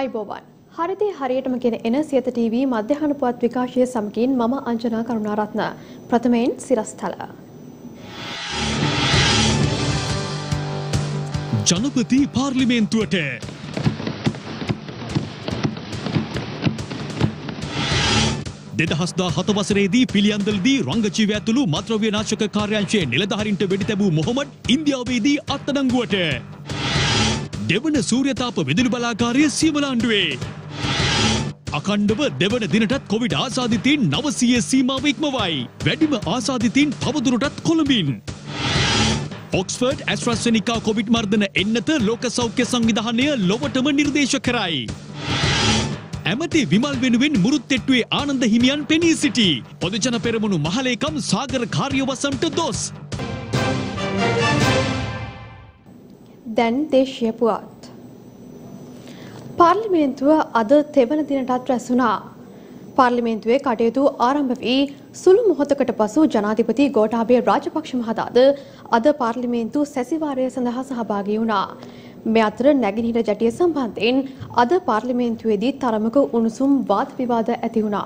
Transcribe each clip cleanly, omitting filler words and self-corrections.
ආයිබෝවන් හරිදී හරියටම ගෙන එන සියත ටීවී මධ්‍යහන පුවත් විකාශය සමගින් මම අංජනා කරුණාරත්න ප්‍රථමයෙන් සිරස්තල ජනපති පාර්ලිමේන්තුවට දෙදහස්දා හත වසරේදී පිළියන්දලදී රංගජීවය ඇතුළු මත්ද්‍රව්‍ය නාශක කාර්යාංශයේ නිලධාරීන්ට වෙඩි තැබූ මොහොමඩ් ඉන්දියාවේදී අත්අඩංගුවට දෙවන සූර්යතාප විදුලි බලාගාරය සීමලාණ්ඩුවේ අඛණ්ඩව දෙවන දිනටත් කොවිඩ් ආසාදිතයින් 900 සීමාව ඉක්මවයි. වැඩිම ආසාදිතයින් තවදුරටත් කොළඹින්. ඔක්ස්ෆර්ඩ් ඇස්ට්‍රාසෙනිකා කොවිඩ් මර්ධන එන්නත ලෝක සෞඛ්‍ය සංවිධානය ලොවටම නිර්දේශ කරයි. ඇමති විමල් වෙනුවෙන් මුරුත්තෙට්ටුවේ ආනන්ද හිමියන් පෙනී සිටි. පොදුජන පෙරමුණු මහලේකම් සාගර කාර්යවසම්ට දොස්. දැන් දේශීය පුවත්. පාර්ලිමේන්තුව අද තෙවන දිනටත් රැස්වුණා. පාර්ලිමේන්තුවේ කටයුතු ආරම්භ වී සුළු මොහොතකට පසු ජනාධිපති ගෝඨාභය රාජපක්ෂ මහතාද අද පාර්ලිමේන්තු සැසිවාරය සඳහා සහභාගී වුණා. මේ අතර නැගෙනහිර ජැටිය සම්බන්ධයෙන් අද පාර්ලිමේන්තුවේදී තරමක උණුසුම් වාද විවාද ඇති වුණා.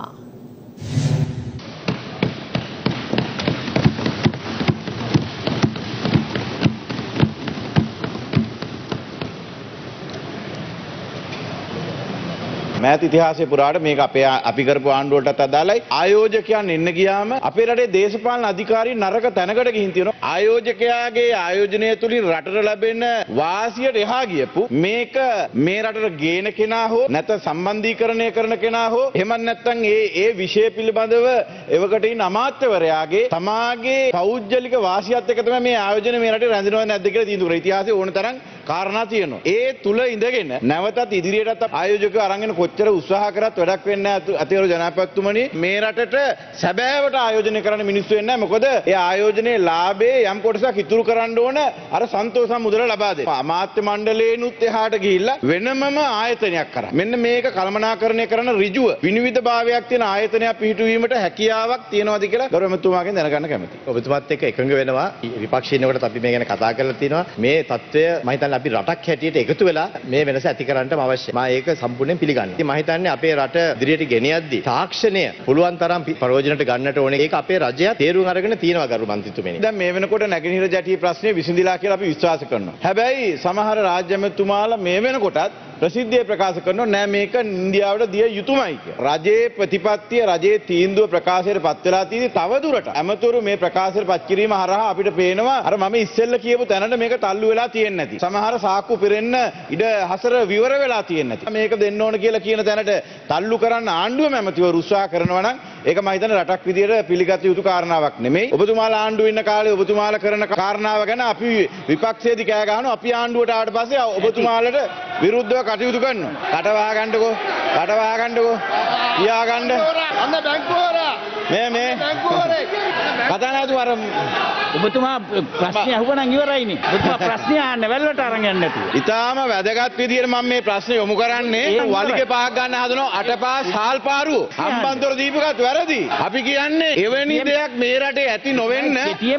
මෑත ඉතිහාසයේ පුරාට මේක අපි කරපු ආණ්ඩුවටත් අදාළයි. ආයෝජකයන් එන්න ගියාම අපේ රටේ දේශපාලන අධිකාරීන් නරක තැනකට ගිහින් තියෙනවා. ආයෝජකයාගේ ආයෝජනය තුලින් රටට ලැබෙන වාසියට එහා ගියපු මේක මේ රටට ගේන කෙනා හෝ නැත්නම් සම්බන්ධීකරණය කරන කෙනා හෝ එහෙමත් නැත්නම් ඒ විෂය පිළිබඳව එවකට ඉන්න අමාත්‍යවරයාගේ තමාගේ පෞද්ගලික වාසියත් එක්ක තමයි මේ ආයෝජනය මේ රටේ රැඳෙනවද නැද්ද කියලා තීන්දුව කරා. ඉතිහාසයේ ඕන තරම් කාරණා තියෙනවා. ඒ තුල ඉඳගෙන නැවතත් ඉදිරියටත් ආයෝජකව අරගෙන කොච්චර උත්සාහ කරත් වැඩක් වෙන්නේ නැහැ. අතිවරු ජනාධිපතිතුමනි මේ රටට සැබෑවට ආයෝජනය කරන්න මිනිස්සු වෙන්නේ නැහැ. මොකද ඒ ආයෝජනයේ ලාභේ යම් කොටසක් ඉතුරු කරන්න ඕන අර සන්තෝෂම් මුදල ලබා දෙන්න. අමාත්‍ය මණ්ඩලේනුත් එහාට ගිහිල්ලා වෙනමම ආයතනයක් කරා. මෙන්න මේක කළමනාකරණය කරන ඍජුව විනිවිද භාවයක් තියෙන ආයතනයක් පිහිටුවීමට හැකියාවක් තියනවාද කියලා ගෞරව මහත්මයාගෙන් දැනගන්න කැමතියි. ඔබතුමාත් එක්ක එකඟ වෙනවා. විපක්ෂීන් කොටත් අපි මේ ගැන කතා කරලා තිනවා. මේ තත්ත්වය මම හිතන්නේ අපි රටක් හැටියට එකතු වෙලා මේ වෙනස ඇති කරන්නම අවශ්‍යයි. මම ඒක සම්පූර්ණයෙන් පිළිගන්නවා. ඉතින් මම හිතන්නේ අපේ රට ඉදිරියට ගෙනියද්දී තාක්ෂණය පුළුවන් තරම් ප්‍රයෝජනට ගන්නට ඕනේ. ඒක අපේ රජය තේරුම් අරගෙන තියෙනවා ගරු මන්ත්‍රීතුමනි. දැන් මේ වෙනකොට නැගෙනහිර ජැටියේ ප්‍රශ්නේ විසඳිලා කියලා අපි විශ්වාස කරනවා. හැබැයි සමහර රාජ්‍ය ඇමතුමාලා මේ වෙනකොටත් ප්‍රසිද්ධියේ ප්‍රකාශ කරනවා නෑ මේක ඉන්දියාවට දිය යුතුයමයි කියලා. රජයේ ප්‍රතිපත්තිය රජයේ තීන්දුව ප්‍රකාශයට පත් වෙලා තියෙදි තවදුරට ඇමතුරු මේ ප්‍රකාශයට පත් කිරීම හරහා අපිට පේනවා අර මම ඉස්සෙල්ල කියපු තැනට මේක තල්ලු වෙලා තියෙන්නේ නැති. සමහර සාක්කු පෙරෙන්න ඉඩ හසර විවර වෙලා තියෙන්නේ නැති. මේක දෙන්න ඕන කියලා කියන තැනට තල්ලු කරන්න ආණ්ඩුවම ඇමතිවරු උත්සාහ කරනවා නම් ඒක මම හිතන්නේ රටක් විදියට පිළිගත යුතු කාරණාවක් නෙමෙයි. ඔබතුමාලා ආණ්ඩුවේ ඉන්න කාලේ ඔබතුමාලා කරන කාරණාව ගැන අපි විපක්ෂයේදී කෑ ගහනවා. අපි ආණ්ඩුවට ආවට පස්සේ ඔබතුමාලට විරුද්ධව කටයුතු කරනවා. කට වහගන්නකෝ. කට වහගන්නකෝ. පියාගන්න. අන්න බැංකුවරා. මේ බැංකුවරේ. කතා නැතු අර ඔබතුමා ප්‍රශ්නේ අහුවනම් ඉවරයිනේ. ඔබතුමා ප්‍රශ්නේ අහන්න වැල්ලට අරන් යන්න නැතුව. ඊටාම වැදගත් විදියට මම මේ ප්‍රශ්නේ යොමු කරන්නේ වලිගේ පහක් ගන්න හදනවා අටපා ශාල් පාරුව. හම්බන්තොට දීපකත් වැරදි. අපි කියන්නේ එවැනි දෙයක් මේ රටේ ඇති නොවෙන්න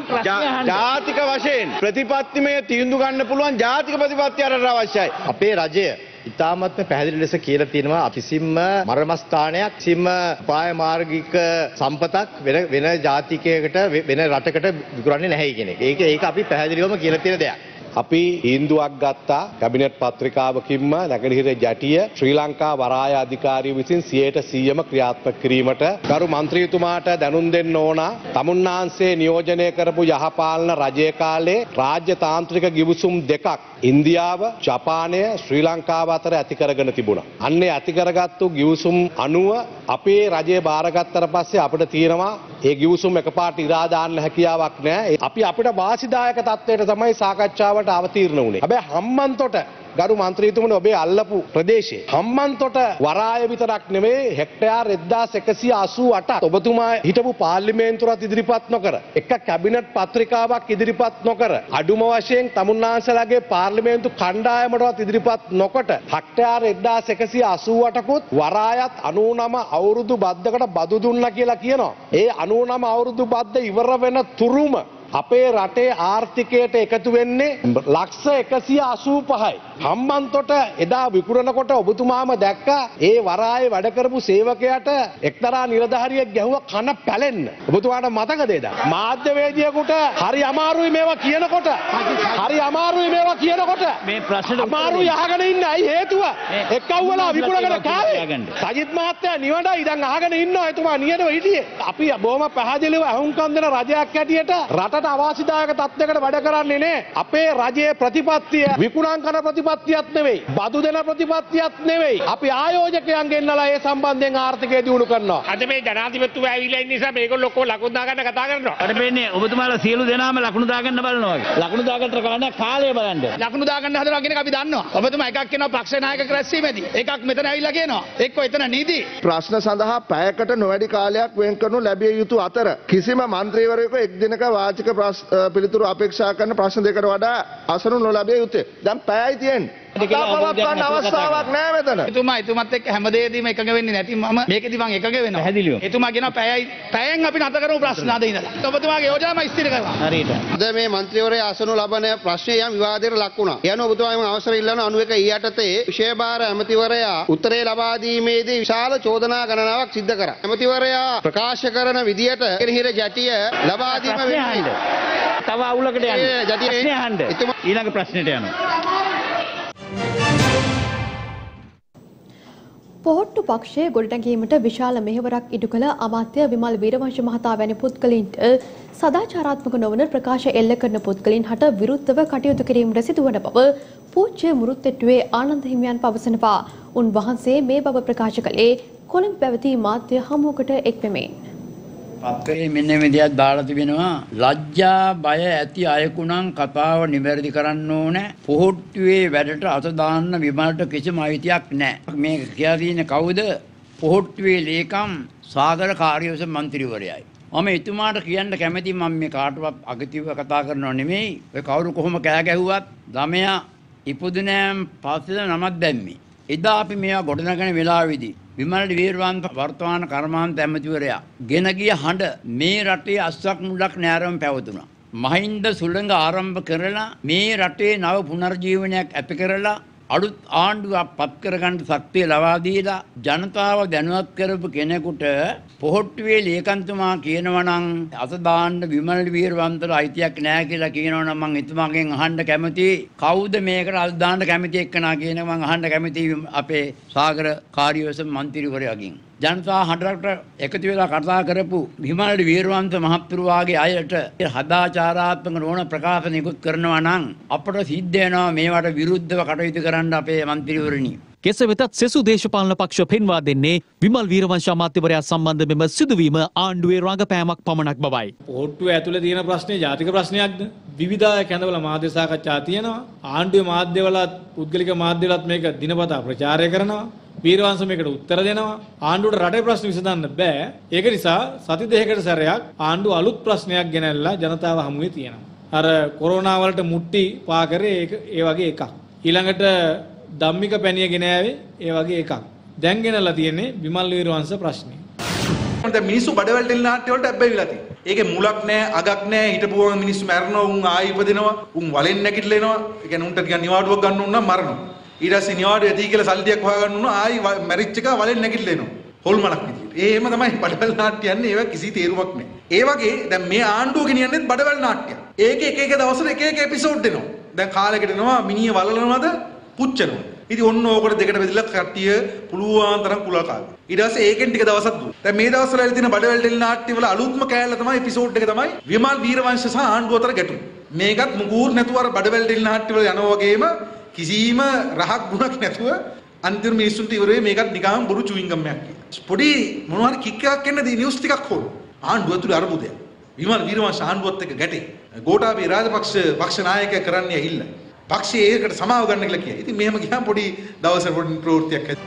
ජාතික වශයෙන් ප්‍රතිපත්තිමය තීන්දුව ගන්න පුළුවන් ජාතික ප්‍රතිපත්තිය අරට අවශ්‍යයි. අපේ රජය ඉතාමත්ම පැහැදිලි ලෙස කියලා තියෙනවා කිසිම මර්මස්ථානයක් කිසිම උපාය මාර්ගික සම්පතක් වෙන ජාතිකයකට වෙන රටකට විකුණන්නේ නැහැ කියන එක. ඒක අපි පැහැදිලිවම කියලා තියෙන දෙයක්. අපි තීන්දුවක් ගත්තා කැබිනට් පත්‍රිකාවකින්ම නැගෙනහිර ජැටිය ශ්‍රී ලංකා වරාය අධිකාරිය විසින් 100%ම ක්‍රියාත්මක කිරීමට ගරු මන්ත්‍රීතුමාට දැනුම් දෙන්න ඕන. තමුන්නාන්සේ නියෝජනය කරපු යහපාලන රජයේ කාලේ රාජ්‍ය තාන්ත්‍රික ගිවිසුම් දෙකක් ඉන්දියාව, ජපානය, ශ්‍රී ලංකාව අතර ඇති කරගෙන තිබුණා. අන්නේ ඇති කරගත්තු ගිවිසුම් අනුව අපේ රජය බාරගත්තට පස්සේ අපිට තියෙනවා ඒ ගිවිසුම් එකපාරට ඉරා දාන්න හැකියාවක් නැහැ. අපි අපිට වාසිදායක තත්ත්වයට තමයි සාකච්ඡාවට අවතීර්ණ වුණේ. හැබැයි හම්බන්තොට ගරු මන්ත්‍රීතුමනි ඔබේ අල්ලපු ප්‍රදේශයේ හම්බන්තොට වරාය විතරක් නෙවෙයි හෙක්ටයාර් 1188ක් ඔබතුමා හිටපු පාර්ලිමේන්තුවත් ඉදිරිපත් නොකර එක කැබිනට් පත්‍රිකාවක් ඉදිරිපත් නොකර අඩුම වශයෙන් තමුන්නාන්සලාගේ පාර්ලිමේන්තු කණ්ඩායමටවත් ඉදිරිපත් නොකොට හෙක්ටයාර් 1188කුත් වරායත් 99 අවුරුදු බද්දකට බදු දුන්නා කියලා කියනවා. ඒ 99 අවුරුදු බද්ද ඉවර වෙන තුරුම අපේ රටේ ආර්ථිකයට එකතු වෙන්නේ ලක්ෂ 185යි. හම්බන්තොට එදා විකුණනකොට ඔබතුමාම දැක්කා ඒ වරායේ වැඩ කරපු සේවකයාට එක්තරා නිලධාරියෙක් ගැහුවා කන පැලෙන්න. ඔබතුමාට මතකද එදා? මාධ්‍යවේදියෙකුට හරි අමාරුයි මේවා කියනකොට. හරි අමාරුයි මේවා කියනකොට. මේ ප්‍රශ්නෙට අමාරුයි අහගෙන ඉන්න. අයි හේතුව එක්කවලා විකුණගෙන කාවේ. සජිත් මහත්තයා නිවඩයි දැන් අහගෙන ඉන්නවා. එතුමා නියදව හිටියේ. අපි බොහොම පැහැදිලිව අහුම්කම් දෙන රජයක් හැටියට රටට අවාසිදායක තත්ත්වයකට වැඩ කරන්නේ නේ. අපේ රජයේ ප්‍රතිපත්තිය විකුණන් කරන ප්‍රතිපත්තියක් නෙවෙයි. බදු දෙන ප්‍රතිපත්තියක් නෙවෙයි. අපි ආයෝජකයන් ගෙන්නලා ඒ සම්බන්ධයෙන් ආර්ථිකය දියුණු කරනවා. අද මේ ජනාධිපතිතුමා ඇවිල්ලා ඉන්න නිසා මේගොල්ලෝ ඔක්කොම ලකුණු දාගන්න කතා කරනවා. අර වෙන්නේ ඔබතුමාලා සියලු දෙනාම ලකුණු දාගන්න බලනවා වගේ. ලකුණු දාගන්න කරන්නේ කාලය බලන්න. ලකුණු දාගන්න හදනවා කියන එක අපි දන්නවා. ඔබතුමා එකක් කියනවා පක්ෂ නායක රැස්වීමේදී. එකක් මෙතන ඇවිල්ලා කියනවා. එක්ක එතන නීති. ප්‍රශ්න සඳහා පැයකට නොවැඩි කාලයක් වෙන් කරනු ලැබිය යුතු අතර කිසිම මන්ත්‍රීවරයෙකු එක් දිනක වාචික පිළිතුරු අපේක්ෂා කරන ප්‍රශ්න දෙකට වඩා අසනු නොලැබිය යුතුය. දැන් පැයයි තියෙන්නේ. පවත්වන්න අවස්ථාවක් නෑ මෙතන. එතුමත් එක්ක හැමදේදීම එකඟ වෙන්නේ නැති මම මේකෙදි මං එකඟ වෙනවා. පැහැදිලිව. එතුමා කියනවා පැයෙන් අපි නැත කරමු ප්‍රශ්න අද ඉඳලා. ඔබතුමාගේ යෝජනාව ඉස්තිර කරනවා. හරියට. අද මේ මන්ත්‍රීවරයා අසනු ලබන ප්‍රශ්නය යම් විවාදයකට ලක් වුණා. යන ඔබතුමාම අවසර ඉල්ලන 91 යටතේ විශේෂ ඇමතිවරයා උත්තරේ ලබා දීමේදී විශාල චෝදනා ගණනාවක් සිද්ධ කරා. ඇමතිවරයා ප්‍රකාශ කරන විදියට කෙරෙහිර ජැටිය ලබා දීම වෙන්නේ. තව අවුලකට යන්න. ඊළඟ ප්‍රශ්නෙට යනවා. පොහොට්ටු පක්ෂයේ ගොඩනැගීමට විශාල මෙහෙවරක් ඉටු කළ අමාත්‍ය විමල් වීරවංශ මහතා වැනි පුද්ගලයින්ට සදාචාරාත්මක නොවන ප්‍රකාශ එල්ල කරන පුද්ගලයින් හට විරුද්ධව කටයුතු කිරීමට සිදුවන බව පූජ්‍ය මුරුත්තෙට්ටුවේ ආනන්ද හිමියන් පවසනවා. උන්වහන්සේ මේ බව ප්‍රකාශ කළේ කොළඹ පැවති මාධ්‍ය හමුවකට එක්වෙමින්. පත්‍රයේ මෙන්න මේ දෙයක් දාලා තිබෙනවා. ලැජ්ජා බය ඇති අයකුණන් කතාව නිවැරදි කරන්න ඕනේ. පොහොට්ටුවේ වැඩට අත දාන්න විමලට කිසිම අයිතියක් නැහැ. මේ කියා තියෙන්නේ කවුද? පොහොට්ටුවේ ලේකම් සාගර කාර්යවස මන්ත්‍රීවරයයි. මම එතුමාට කියන්න කැමති මම මේ කාටවත් අගතිව කතා කරනව නෙමෙයි. ඔය කවුරු කොහොම කෑ ගැහුවත් ළමයා ඉපදුනෑම පස්සේ නමක් දැම්මේ. එදා අපි මේවා ගොඩනගන වෙලාවේදී විමල් වීරවංශ වර්තමාන කර්මාන්ත ඇමතිවරයා ගෙන ගිය හඬ මේ රටේ අස්සක් මුලක් නෑරම පැවතුණා. මහින්ද සුළඟ ආරම්භ කරලා මේ රටේ නව පුනර්ජීවනයක් ඇති කරලා අලුත් ආණ්ඩුවක් පත් කරගන්න ශක්තිය ලබා දීලා ජනතාව දැනුවත් කරපු කෙනෙකුට පොහොට්ටුවේ ලේකම්තුමා කියනවා නම් අත දාන්න විමල් වීරවංශට අයිතියක් නැහැ කියලා කියනවා නම් මම එතුමාගෙන් අහන්න කැමතියි කවුද මේකට අත දාන්න කැමති එක්කනා කියන මම අහන්න කැමතියි අපේ සාගර කාර්යවස මන්ත්‍රීවරයාගෙන්. ජනතා හඬට එකතු වෙලා කතා කරපු විමල් වීරවංශ මහත්තුරු වාගේ අයට හදාචාරාත්මක නොවන ප්‍රකාශ නිකුත් කරනවා නම් අපට සිද්ධ වෙනවා මේවට විරුද්ධව කටයුතු කරන්න අපේ මන්ත්‍රීවරණි. කෙසේ වෙතත් සෙසු දේශපාලන පක්ෂ පෙන්වා දෙන්නේ විමල් වීරවංශ අමාත්‍යවරයා සම්බන්ධ මෙම සිදුවීම ආණ්ඩුවේ රඟපෑමක් පමණක් බවයි. පොහොට්ටුව ඇතුලේ තියෙන ප්‍රශ්නේ ජාතික ප්‍රශ්නයක්ද? විවිධාය කැඳවල මාධ්‍ය සාකච්ඡා තියෙනවා. ආණ්ඩුවේ මාධ්‍යවලත් පුද්ගලික මාධ්‍යවලත් මේක දිනපතා ප්‍රචාරය කරනවා. වීරවංශ මේකට උත්තර දෙනවා. ආණ්ඩුවට රටේ ප්‍රශ්න විසඳන්න බෑ. ඒක නිසා සති දෙකකට සැරයක් ආණ්ඩුව අලුත් ප්‍රශ්නයක් ගෙනල්ලා ජනතාව හමුවේ තියෙනවා. අර කොරෝනා වලට මුට්ටි පා කරේ ඒ වගේ එකක්. ඊළඟට ධම්මික පැණිය ගෙන ආවේ ඒ වගේ එකක්. දැන් ගෙනල්ලා තියෙන්නේ විමල් වීරවංශ ප්‍රශ්නේ. දැන් මිනිස්සු බඩවැල් දෙල් නාට්‍ය වලට ඇබ්බැවිලා තියෙනවා. ඒකේ මුලක් නැහැ, අගක් නැහැ. හිටපුවම මිනිස්සු මැරෙනවා, උන් ආයි ඉපදිනවා, උන් වලෙන් නැගිටලා එනවා. ඒ කියන්නේ උන්ට ටිකක් නිවාඩුවක් ගන්න උන් නම් මරනවා. ඊට පස්සේ නිවාඩුව ඇති කියලා සල්ලියක් හොයාගන්න උන ආයි මැරිච් එක වලෙන් නැගිටලා එනවා. හොල්මනක් විදියට. එහෙම තමයි බඩවැල් නාට්‍ය යන්නේ. ඒවා කිසි තේරුමක් නැහැ. ඒ වගේ දැන් මේ ආණ්ඩුව ගෙනියන්නේ බඩවැල් නාට්‍යයක්. ඒකේ එක දවසට එක එපිසෝඩ් දෙනවා. දැන් කාලෙකට එනවා මිනිහ වලලනවද පුච්චනවා. ඉතින් ඔන්න ඕකට දෙකට බෙදලා කට්ටිය පුළුවන් තරම් කුලා කාලා. ඊට පස්සේ ඒකෙන් ටික දවසක් දුන්නා. දැන් මේ දවස්වල ඇවිත් තියෙන බඩවැල් ටෙලි නාට්‍ය වල අලුත්ම කෑල්ල තමයි එපිසෝඩ් එක තමයි විමල් වීරවංශ සහ ආණ්ඩුව අතර ගැටුම. මේකත් මුගුරු නැතුව අර බඩවැල් ටෙලි නාට්‍ය වල යනවා වගේම කිසිම රහක් ගුණක් නැතුව අන්තිම මිනිස්සුන්ට ඉවරේ මේකත් නිකම් බොරු චුවින් ගම්මයක් කියලා. පොඩි මොනවා හරි කික් එකක් එන්න දී නිවුස් ටිකක් හොරු. ආණ්ඩුව ඇතුලේ අරබුදයක්. විමල් වීරවංශ ආණ්ඩුවත් එක්ක ගැටේ. ගෝඨාභය රාජපක්ෂ පක්ෂ නායකයා කරන්නේ ඇහිල්ලා. පක්ෂයේ ඒකට සමාව ගන්න කියලා කියයි. ඉතින් මෙහෙම ගියාම පොඩි දවසක පොඩි ප්‍රවෘත්තියක් ඇති.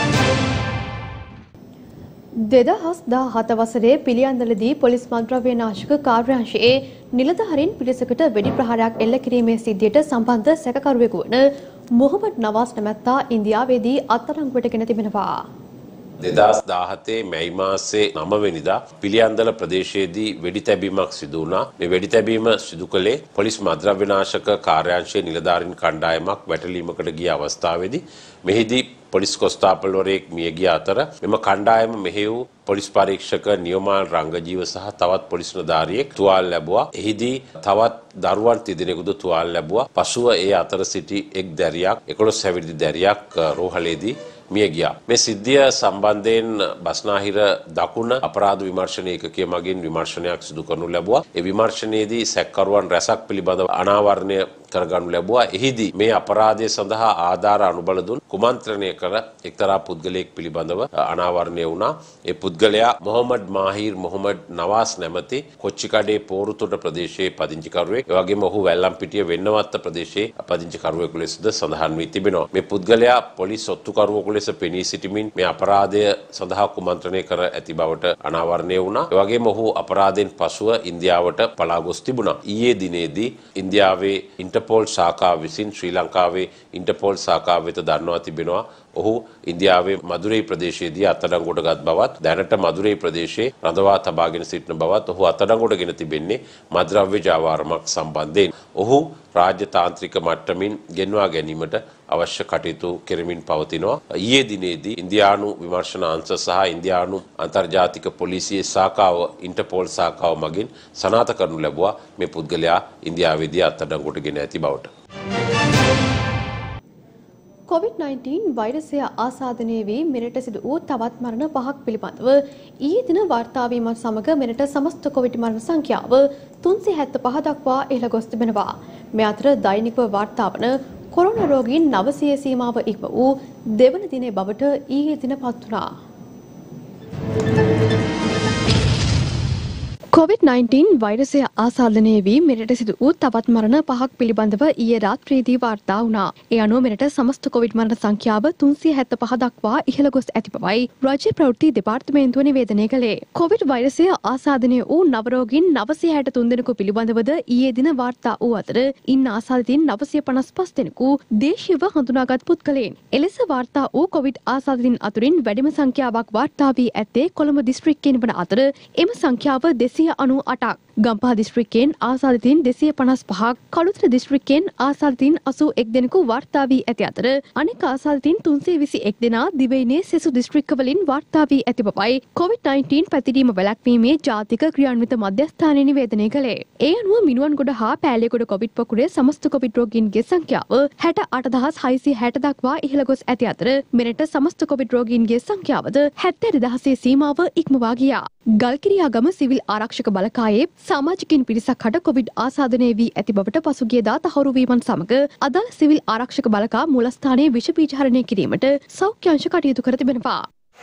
2017 වසරේ පිළියන්දලදී පොලිස් මන්ත්‍රව්‍ය නාශක කාර්යාංශයේ නිලධාරීන් පිරිසකට වෙඩි ප්‍රහාරයක් එල්ල කිරීමේ සිද්ධියට සම්බන්ධ සැකකරුවෙකු වන මොහමඩ් නවාස් නැමැත්තා ඉන්දියාවේදී අත්අඩංගුවට ගෙන තිබෙනවා. 2017 මැයි මාසේ 9 වෙනිදා පිළියන්දල ප්‍රදේශයේදී වෙඩි තැබීමක් සිදු වුණා. මේ වෙඩි තැබීම සිදු කළේ පොලිස් මද්‍රව්‍ය විනාශක කාර්යාංශයේ නිලධාරීන් කණ්ඩායමක් වැටලීමකට ගිය අවස්ථාවේදී මෙහිදී පොලිස් කොස්තාපල්වරයෙක් මිය ගිය අතර මෙම කණ්ඩායම මෙහි වූ පොලිස් පරීක්ෂක නියමාල් රංගජීව සහ තවත් පොලිස් නිලධාරියෙක් තුවාල ලැබුවා. එහිදී තවත් දරුවන් 3 දෙනෙකුද තුවාල ලැබුවා. පසුව ඒ අතර සිටි එක් දැරියක් 11 හැවිරිදි දැරියක් රෝහලේදී මිය ගියා. මේ සිද්ධිය සම්බන්ධයෙන් බස්නාහිර දකුණ අපරාධ විමර්ශන ඒකකයේ මගින් විමර්ශනයක් සිදු කරනු ලැබුවා. ඒ විමර්ශනයේදී සැකකරුවන් රැසක් පිළිබඳව අනාවරණය කරගනු ලැබුවා. එහිදී මේ අපරාධය සඳහා ආධාර අනුබල දුන් කුමන්ත්‍රණය කර එක්තරා පුද්ගලයෙක් පිළිබඳව අනාවරණය වුණා. ඒ පුද්ගලයා මොහමඩ් මාහිර් මොහමඩ් නවාස් නැමැති කොච්චිකඩේ පෝරුතොට ප්‍රදේශයේ පදිංචිකරුවෙක්. ඒ වගේම ඔහු වැල්ලම්පිටිය වෙන්නවත්ත ප්‍රදේශයේ පදිංචිකරුවෙකු ලෙසද සඳහන් වී තිබෙනවා. මේ පුද්ගලයා පොලිස් ඔත්තුකරුවෙකු ලෙස පෙනී සිටිමින් මේ අපරාධය සඳහා කුමන්ත්‍රණය කර ඇති බවට අනාවරණය වුණා. ඒ වගේම ඔහු අපරාධයෙන් පසුව ඉන්දියාවට පලා ගොස් තිබුණා. ඊයේ දිනේදී ඉන්දියාවේ ඉන්ටර්පෝල් ශාඛාව විසින් ශ්‍රී ලංකාවේ ඉන්ටර්පෝල් ශාඛාව වෙත දන්වා තිබෙනවා. ඔහු ඉන්දියාවේ මදුරේ ප්‍රදේශයේදී අත්අඩංගුවට ගත් බවත් දැනට මදුරේ ප්‍රදේශයේ රඳවා තබාගෙන සිටින බවත් ඔහු අත්අඩංගුවට ගෙන තිබෙන්නේ මද්‍රව්‍ය ජාවාරමක් සම්බන්ධයෙන්. ඔහු රාජ්‍ය තාන්ත්‍රික මට්ටමින් ගෙන්වා ගැනීමට අවශ්‍ය කටයුතු කෙරෙමින් පවතිනවා. ඊයේ දිනේදී ඉන්දියානු විමර්ශන අංශ සහ ඉන්දියානු අන්තර්ජාතික පොලිසියේ ශාඛාව ඉන්ටර්පෝල් ශාඛාව මගින් සනාථ කරනු ලැබුවා. මේ පුද්ගලයා ඉන්දියාවේදී අත්අඩංගුවට ගෙන ඇති බවට. COVID-19 වෛරසය ආසාදනය වී මෙරට සිදු වූ තවත් මරණ 5ක් පිළිබඳව ඊයේ දින වාර්තා වීමත් සමග මෙරට සමස්ත කොවිඩ් මරණ සංඛ්‍යාව 375 දක්වා ඉහළ ගොස් තිබෙනවා. මේ අතර දෛනිකව වාර්තා වන කොරෝනා රෝගීන් 900 සීමාව ඉක්ම වූ දෙවන දිනේ බවට ඊයේ දින පත් වුණා. COVID-19 වෛරසය ආසාදනය වී මෙරට සිදු වූ තවත් මරණ 5ක් පිළිබඳව ඊයේ රාත්‍රියේදී වාර්තා වුණා. ඒ අනුව මෙරට සමස්ත කොවිඩ් මරණ සංඛ්‍යාව 375 දක්වා ඉහළ ගොස් ඇති බවයි රාජ්‍ය ප්‍රවෘත්ති දෙපාර්තමේන්තුව නිවේදනය කළේ. කොවිඩ් වෛරසය ආසාදනය වූ නව රෝගීන් 963 දෙනෙකු පිළිබඳවද ඊයේ දින වාර්තා වූ අතර ඉන් ආසාදිතින් 955 දෙනෙකු දේශීයව හඳුනාගත් පුද්ගලයන්. එලෙස වාර්තා වූ කොවිඩ් ආසාදිතින් අතුරින් වැඩිම සංඛ්‍යාවක් වාර්තා වී ඇත්තේ කොළඹ දිස්ත්‍රික්කයෙන් වන අතර එම සංඛ්‍යාව 298ක්. ගම්පහ දිස්ත්‍රික්කයෙන් ආසාදිතින් 255ක්, කළුතර දිස්ත්‍රික්කයෙන් ආසාදිතින් 81 දෙනෙකු වාර්තා වී ඇති අතර අනෙක් ආසාදිතින් 321 දෙනා දිවයිනේ සෙසු දිස්ත්‍රික්කවලින් වාර්තා වී ඇති බවයි COVID-19 පැතිරීම වැළැක්වීමේ ජාතික ක්‍රියාන්විත මධ්‍යස්ථානය නිවේදනය කළේ. ඒ අනුව මිනුවන්ගොඩ හා පෑලියගොඩ කොවිඩ් පොකුරේ සමස්ත කොවිඩ් රෝගීන්ගේ සංඛ්‍යාව 68660 දක්වා ඉහළ ගොස් ඇති අතර මෙරට සමස්ත කොවිඩ් රෝගීන්ගේ සංඛ්‍යාවද 72000 සීමාව ඉක්මවා ගියා. ගල්කිරියාගම සිවිල් ආරක්ෂක බලකායේ සමාජිකින් පිරිසක් හට කොවිඩ් ආසාදනය වී ඇති බවට පසුගියදා තහවුරු වීමත් සමග අදාළ සිවිල් ආරක්ෂක බලකා මූලස්ථානයේ විෂ බීජහරණය කිරීමට සෞඛ්‍ය අංශ කටයුතු කර තිබෙනවා.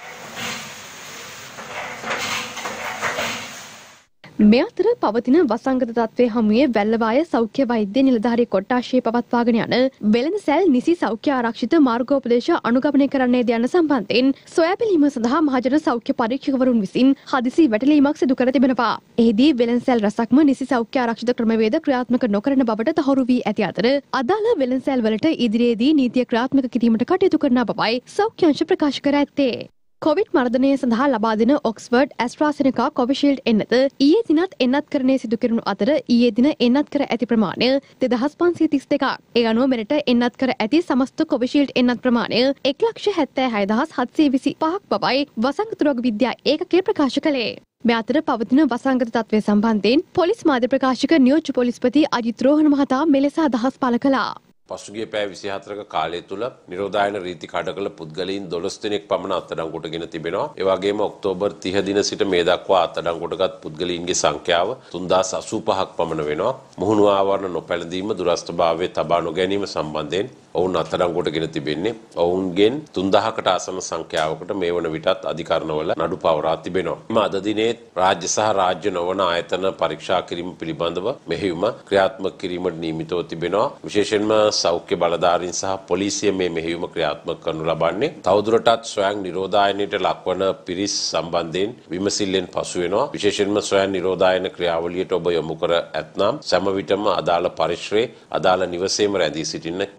මේ අතර පවතින වසංගත තත්ත්වයේ හමුවේ වැල්ලවාය සෞඛ්‍ය වෛද්‍ය නිලධාරී කොට්ටාශයේ පවත්වාගෙන යන වෙළඳසැල් නිසි සෞඛ්‍ය ආරක්ෂිත මාර්ගෝපදේශ අනුගමනය කරන්නේද යන සම්බන්ධයෙන් සොයා බැලීම සඳහා මහජන සෞඛ්‍ය පරීක්ෂකවරුන් විසින් හදිසි වැටලීමක් සිදු කර තිබෙනවා. එහිදී වෙළඳසැල් රැසක්ම නිසි සෞඛ්‍ය ආරක්ෂිත ක්‍රමවේද ක්‍රියාත්මක නොකරන බවට තහවුරු වී ඇති අතර අදාළ වෙළඳසැල් වලට ඉදිරියේදී නීතිය ක්‍රියාත්මක කිරීමට කටයුතු කරන බවයි සෞඛ්‍ය අංශ ප්‍රකාශ කර ඇත්තේ. කොවිඩ් මර්ධනය සඳහා ලබා දෙන ඔක්ස්ෆර්ඩ් ඇස්ට්‍රාසෙනකා කොවිෂීල්ඩ් එන්නත ඊයේ දිනත් එන්නත්කරණය සිදු කෙරුණු අතර ඊයේ දින එන්නත් කර ඇති ප්‍රමාණය 2532ක්. ඒ අනුව මෙරට එන්නත් කර ඇති සමස්ත කොවිෂීල්ඩ් එන්නත් ප්‍රමාණය 1,76,725ක් බවයි වසංගත රෝග විද්‍යා ඒකකය ප්‍රකාශ කළේ. මේ අතර පවතින වසංගත තත්ත්වය සම්බන්ධයෙන් පොලිස් මාධ්‍ය ප්‍රකාශක නියෝජ්‍ය පොලිස්පති අජිත් රෝහණ මහතා මෙලෙස අදහස් පළ කළා. පසුගිය පැය 24ක කාලය තුල නිරෝධායන රීති කඩකල පුද්ගලයන් 12 දෙනෙක් පමණ අත්අඩංගුවට ගෙන තිබෙනවා. ඒ වගේම ඔක්තෝබර් 30 දින සිට මේ දක්වා අත්අඩංගුවටගත් පුද්ගලයන්ගේ සංඛ්‍යාව 3085ක් පමණ වෙනවා. මුහුණු ආවරණ නොපැළඳීම දුරස්ථභාවයේ තබා නොගැනීම සම්බන්ධයෙන් ඔවුන් අත්අඩංගුවට ගෙන තිබෙන්නේ. ඔවුන්ගෙන් 3000කට ආසන්න සංඛ්‍යාවකට මේ වන විටත් අධිකරණවල නඩු පවරා තිබෙනවා. අද දිනේ රාජ්‍ය සහ රාජ්‍ය නොවන ආයතන පරීක්ෂා කිරීම පිළිබඳව මෙහෙයුම ක්‍රියාත්මක කිරීමට නියමිතව තිබෙනවා. විශේෂයෙන්ම සෞඛ්‍ය බලධාරීන් සහ පොලිසිය මේ මෙහෙයුම ක්‍රියාත්මක කරනු ලබන්නේ තවදුරටත් ස්වයං නිරෝධායනයට ලක්වන පිරිස් සම්බන්ධයෙන් විමසිල්ලෙන් පසු වෙනවා. විශේෂයෙන්ම ස්වයං නිරෝධායන ක්‍රියාවලියට ඔබ යොමු කර ඇතනම් සෑම විටම අදාළ පරිශ්‍රයේ අදාළ නිවසේම රැඳී සිටින්න කිසිම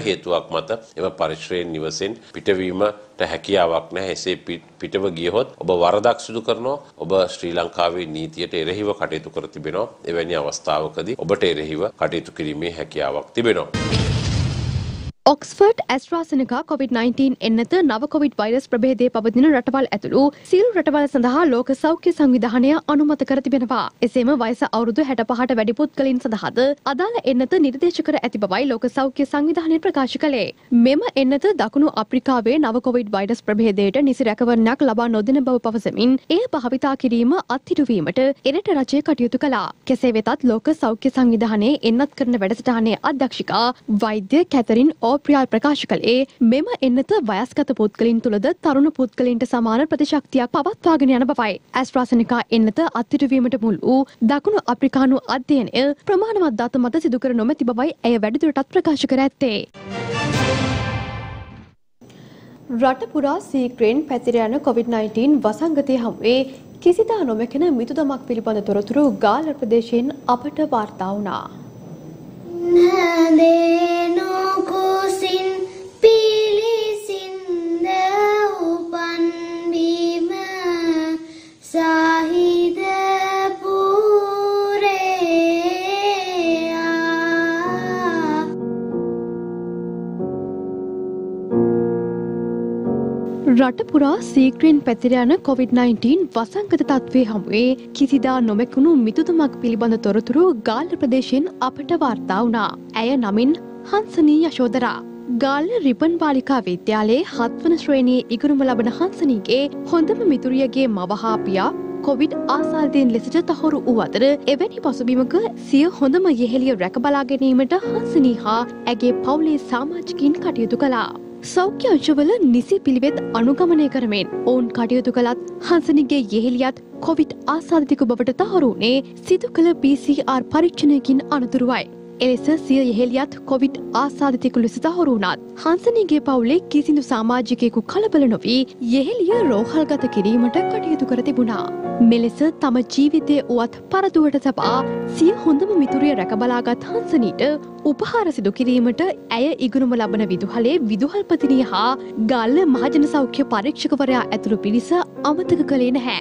හේතුවක් මත එම පරිශ්‍රයෙන් නිවසෙන් පිටවීමට හැකියාවක් නැහැ. එසේ පිටව ගියහොත් ඔබ වරදක් සිදු කරනවා. ඔබ ශ්‍රී ලංකාවේ නීතියට එරෙහිව කටයුතු කර තිබෙනවා. එවැනි අවස්ථාවකදී ඔබට එරෙහිව කටයුතු කිරීමේ හැකියාවක් තිබෙනවා. ඔක්ස්ෆර්ඩ් ඇස්ට්‍රාසෙනකා COVID-19 එන්නත නව කොවිඩ් වෛරස් ප්‍රභේදයේ පවතින රටවල් ඇතුළු සියලු රටවල් සඳහා ලෝක සෞඛ්‍ය සංවිධානය අනුමත කර තිබෙනවා. එසේම වයස අවුරුදු 65ට වැඩි පුද්ගලයන් සඳහාද අදාළ එන්නත නිර්දේශ කර ඇති බවයි ලෝක සෞඛ්‍ය සංවිධානය ප්‍රකාශ කළේ. මෙම එන්නත දකුණු අප්‍රිකාවේ නව කොවිඩ් වෛරස් ප්‍රභේදයට නිසි රැකවරණයක් ලබා නොදෙන බව පවසමින් එය භාවිතා කිරීම අත්හිටුවීමට එරට රජය කටයුතු කළා. කෙසේ වෙතත් ලෝක සෞඛ්‍ය සංවිධානයේ එන්නත් කරන වැඩසටහනේ අධ්‍යක්ෂිකා වෛද්‍ය කැතරින් ප්‍රියාල් ප්‍රකාශ කළේ මෙම එන්නත වයස්ගත පුද්ගලයන් තුළද තරුණ පුද්ගලයන්ට සමාන ප්‍රතිශක්තියක් පවත්වාගෙන යන බවයි. ඇස්ට්‍රාසෙනිකා එන්නත අත්හිටුවීමට මුල් වූ දකුණු අප්‍රිකානු අධ්‍යයනය ප්‍රමාණවත් දත මත සිදු කර නොමැති බවයි ඇය වැඩිදුරටත් ප්‍රකාශ කර ඇත්තේ. රට පුරා සීක්‍රෙන් පැතිර යන COVID-19 වසංගතය හමුවේ කිසිදා නොමැකෙන මිතුදමක් පිළිබඳ තොරතුරු ගාල්ල ප්‍රදේශයෙන් අපට වාර්තා වුණා. නදේනෝකුසින් පිලිසින්ද උපන්වීම සාහිද රට පුරා සීක්‍රෙන් පැතිර යන COVID-19 වසංගත තත්ත්වයේ හමුවේ කිසිදා නොමැකුණු මිතුතුමක් පිළිබඳ තොරතුරු ගාල්ල ප්‍රදේශයෙන් අපට වාර්තා වුණා. ඇය නමින් හංසනී යශෝදරා. ගාල්ල රිබන් බාලිකා විද්‍යාලයේ 7 වන ශ්‍රේණියේ ඉගෙනුම ලබන හංසනීගේ හොඳම මිතුරියගේ මව හා පියා කොවිඩ් ආසාදිතයින් ලෙසට තහවුරු වූ අතර එවැනි පසුබිමක සිය හොඳම යෙහෙළිය රැක බලා ගැනීමට හංසනී හා ඇගේ පවුලේ සමාජිකයින් කටයුතු කළා. සෞඛ්‍ය අංශවල නිසි පිළිවෙත් අනුගමනය කරමින් ඔවුන් කටයුතු කළත් හංසනීගේ යෙහෙළියත් කොවිඩ් ආසාදිතයෙකු බවට තහවුරු වුණේ සිදු කළ PCR පරීක්ෂණයකින් අනතුරුවයි. එලෙස සිය යෙහෙළියත් කොවිඩ් ආසාදිතයෙකු ලෙස තහවුරු වුණත් හංසනීගේ පවුලේ කිසිදු සමාජිකයෙකු කලබල නොවී යෙහෙළිය රෝහල්ගත කිරීමට කටයුතු කර තිබුණා. මෙලෙස තම ජීවිතය උවත් පරදුවට තබා සිය හොඳම මිතුරිය රැකබලාගත් හංසනීට උපහාර සිදු කිරීමට ඇය ඉගෙනුම ලබන විදුහලේ විදුහල්පතිනිය හා ගාල්ල මහජන සෞඛ්‍ය පරීක්ෂකවරයා ඇතුළු පිරිස අමතක කළේ නැහැ.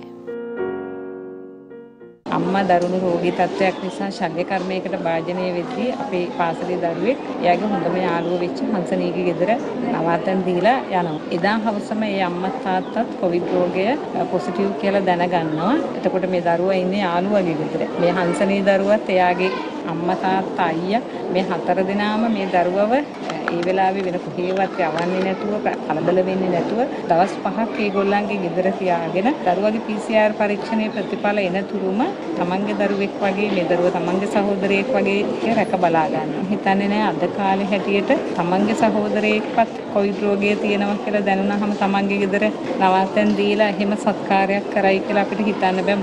අම්මා දරුණු රෝගී තත්ත්වයක් නිසා ශල්‍ය කර්මයකට භාජනය වෙද්දී අපේ පාසලේ දරුවෙක් එයාගේ හොඳම යාළුවා වෙච්ච හංසනීගේ ගෙදර නවාතැන් දීලා යනවා. එදා හවසම ඒ අම්මා තාත්තත් කොවිඩ් රෝගය පොසිටිව් කියලා දැනගන්නවා. එතකොට මේ දරුවා ඉන්නේ යාළුවාගේ ගෙදර. මේ හංසනී දරුවත් එයාගේ අම්මා තාත්තා අයියා මේ 4 දෙනාම මේ දරුවව ඒ වෙලාවේ වෙන කොහේවත් යවන්නේ නැතුව කලබල වෙන්නේ නැතුව දවස් 5ක් ඒගොල්ලන්ගේ ගෙදර තියාගෙන දරුවගේ PCR පරීක්ෂණයේ ප්‍රතිඵල එනතුරුම තමන්ගේ දරුවෙක් වගේ මේ දරුවා තමන්ගේ සහෝදරයෙක් වගේ රැක බලා ගන්නවා. හිතන්නේ නැහැ අද කාලේ හැටියට තමන්ගේ සහෝදරයෙක්වත් කොවිඩ් රෝගය තියෙනවා කියලා දැනුණාම තමන්ගේ ගෙදර නවාතැන් දීලා එහෙම සත්කාරයක් කරයි කියලා අපිට හිතන්න බෑ.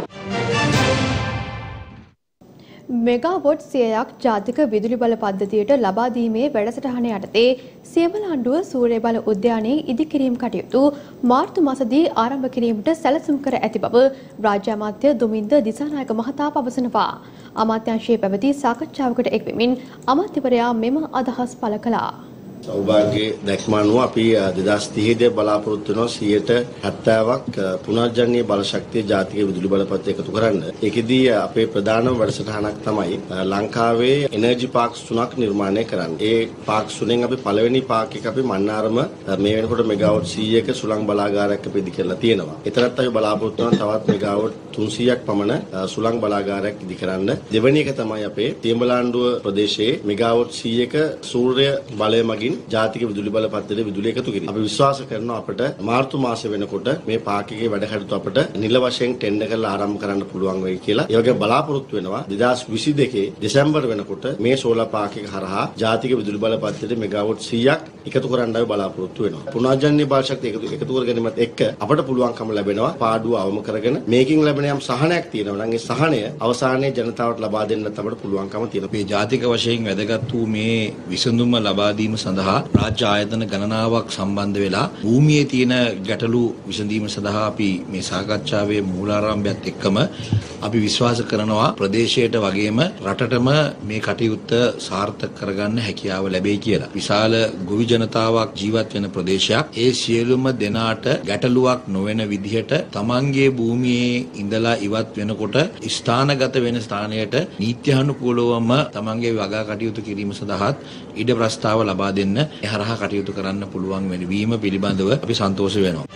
මෙගාවොට් 100ක් ජාතික විදුලි බල පද්ධතියට ලබා දීමේ වැඩසටහන යටතේ සියවලාණ්ඩුව සූර්ය බල උද්‍යානයේ ඉදිකිරීම් කටයුතු මාර්තු මාසදී ආරම්භ කිරීමට සැලසුම් කර ඇති බව රාජ්‍ය අමාත්‍ය දුමින්ද දිසානායක මහතා පවසනවා. අමාත්‍යාංශයේ පැවති සාකච්ඡාවකට එක් වෙමින් අමාත්‍යවරයා මෙම අදහස් පළ කළා. සෞභාග්‍යයේ දැක්ම අනුව අපි 2030 බලාපොරොත්තු වෙනවා 70%ක් පුනර්ජනනීය බලශක්තිය ජාතික විදුලි බල පද්ධතිය එකතු කරන්න. ඒකෙදී අපේ ප්‍රධානම වැඩසටහනක් තමයි ලංකාවේ එනර්ජි පාර්ක්ස් 3ක් නිර්මාණය කරන්න. ඒ පාර්ක්ස් තුනෙන් අපි පළවෙනි පාර්ක් එක අපි මන්නාරම මේ වෙනකොට මෙගාවොට් 100ක සුළං බලාගාරයක් අපි ඉදි කරලා තියෙනවා. එතරම් අපි බලාපොරොත්තු වෙනවා තවත් මෙගාවොට් 300ක් පමණ සුළං බලාගාරයක් ඉදි කරන්න. දෙවෙනි එක තමයි අපේ තියඹලාණ්ඩුව ප්‍රදේශයේ මෙගාවොට් 100ක සූර්ය බලය මගින් ජාතික විදුලි බල පද්ධතියේ විදුලිය එකතු කිරීම. අපි විශ්වාස කරනවා අපිට මාර්තු මාසෙ වෙනකොට මේ පාර්ක් එකේ වැඩ කටයුතු අපිට නිල වශයෙන් ටෙන්ඩර් කරලා ආරම්භ කරන්න පුළුවන් වෙයි කියලා. ඒ වගේ බලාපොරොත්තු වෙනවා 2022 දෙසැම්බර් වෙනකොට මේ සෝලාර් පාර්ක් එක හරහා ජාතික විදුලි බල පද්ධතියේ මෙගාවොට් 100ක් එකතු කරන්න අපි බලාපොරොත්තු වෙනවා. පුනර්ජනනීය බලශක්තිය එකතු කර ගැනීමත් එක්ක අපිට පුළුවන්කම ලැබෙනවා පාඩුව අවම කරගෙන මේකින් ලැබෙන යම් සහනයක් තියෙනවා නම් ඒ සහනය අවසානයේ ජනතාවට ලබා දෙන්නත් අපිට පුළුවන්කම තියෙනවා. මේ ජාතික වශයෙන් වැදගත් වූ මේ විසඳුම ලබා දීම සඳහා රාජ්‍ය ආයතන ගණනාවක් සම්බන්ධ වෙලා භූමියේ තියෙන ගැටලු විසඳීම සඳහා අපි මේ සාකච්ඡාවේ මූලාරම්භයත් එක්කම අපි විශ්වාස කරනවා ප්‍රදේශයට වගේම රටටම මේ කටයුත්ත සාර්ථක කරගන්න හැකියාව ලැබෙයි කියලා. විශාල ගොවි ජනතාවක් ජීවත් වෙන ප්‍රදේශයක්. ඒ සියලුම දෙනාට ගැටලුවක් නොවන විදිහට තමන්ගේ භූමියේ ඉඳලා ඉවත් වෙනකොට ස්ථානගත වෙන ස්ථානයට නීත්‍යානුකූලවම තමන්ගේ වගා කටයුතු කිරීම සඳහා ඉඩ ප්‍රස්තාව ලබා දෙන්න එහරහා කටයුතු කරන්න පුළුවන් වෙන වීම පිළිබඳව අපි සන්තෝෂ වෙනවා.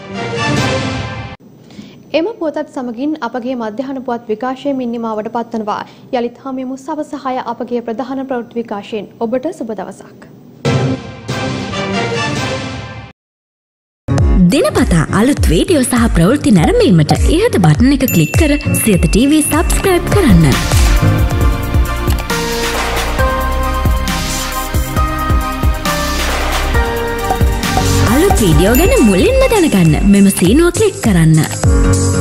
එම පුවතත් සමගින් අපගේ මධ්‍යහන පුවත් විකාශයේ මින්නිමාවට පත්වනවා. යලිත් හමුවෙමු සවස 6 අපගේ ප්‍රධාන ප්‍රවෘත්ති විකාශයෙන්. ඔබට සුබ දවසක්. දිනපතා අලුත් වීඩියෝ සහ ප්‍රවෘත්ති නැරඹීමට ඉහත බටන් එක ක්ලික් කර සියත TV සබ්ස්ක්‍රයිබ් කරන්න. අලුත් වීඩියෝ ගැන මුලින්ම දැනගන්න මෙම සීනුව ක්ලික් කරන්න.